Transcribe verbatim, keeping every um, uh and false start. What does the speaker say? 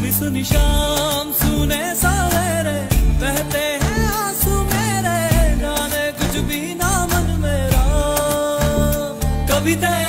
सुनी सुनी शाम सुने सवेरे बहते हैं आंसू मेरे, जाने कुछ भी ना मन मेरा कभी तेरे